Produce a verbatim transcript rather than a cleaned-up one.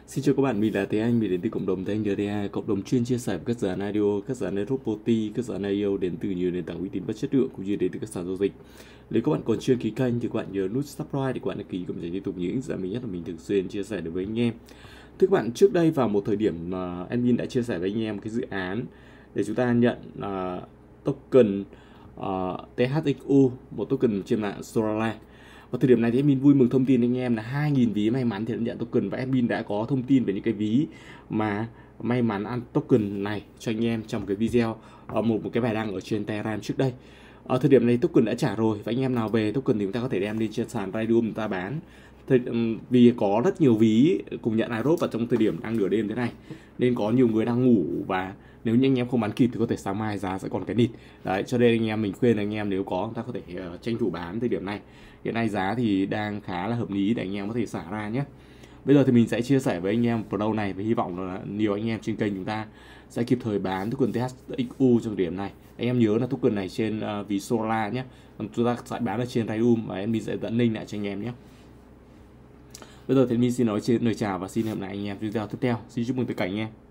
Xin chào các bạn, mình là Thế Anh, mình đến từ cộng đồng Thế Anh đê đê a, cộng đồng chuyên chia sẻ các dự án i đê ô, các dự án roboti, các dự án i o đến từ nhiều nền tảng uy tín và chất lượng cũng như đến từ các sàn giao dịch. Nếu các bạn còn chưa ký kênh thì các bạn nhớ nút subscribe để các bạn đăng ký cùng để liên tục những dự án mới nhất mà mình thường xuyên chia sẻ được với anh em. Thưa các bạn, trước đây vào một thời điểm mà admin đã chia sẻ với anh em cái dự án để chúng ta nhận uh, token uh, tê hát ích u, một token trên mạng Solana. Và thời điểm này thì admin vui mừng thông tin anh em là hai nghìn ví may mắn thì đã nhận token, và admin đã có thông tin về những cái ví mà may mắn ăn token này cho anh em trong cái video ở một, một cái bài đăng ở trên Telegram trước đây. Ở thời điểm này token đã trả rồi, và anh em nào về token thì chúng ta có thể đem lên trên sàn Raydium chúng ta bán. Thời, vì có rất nhiều ví cùng nhận airdrop vào trong thời điểm đang nửa đêm thế này nên có nhiều người đang ngủ, và nếu như anh em không bán kịp thì có thể sáng mai giá sẽ còn cái nịt đấy. Cho nên anh em mình khuyên anh em nếu có chúng ta có thể uh, tranh thủ bán thời điểm này. Hiện nay giá thì đang khá là hợp lý để anh em có thể xả ra nhé. Bây giờ thì mình sẽ chia sẻ với anh em pro này, và hy vọng là nhiều anh em trên kênh chúng ta sẽ kịp thời bán token tê hát ích u trong điểm này. Anh em nhớ là token này trên uh, ví Solana nhé, còn chúng ta sẽ bán ở trên Raydium, và em sẽ dẫn link lại cho anh em nhé. Bây giờ thì mình xin nói trên lời chào và xin hẹn lại anh em video tiếp theo. Xin chúc mừng tất cả anh em.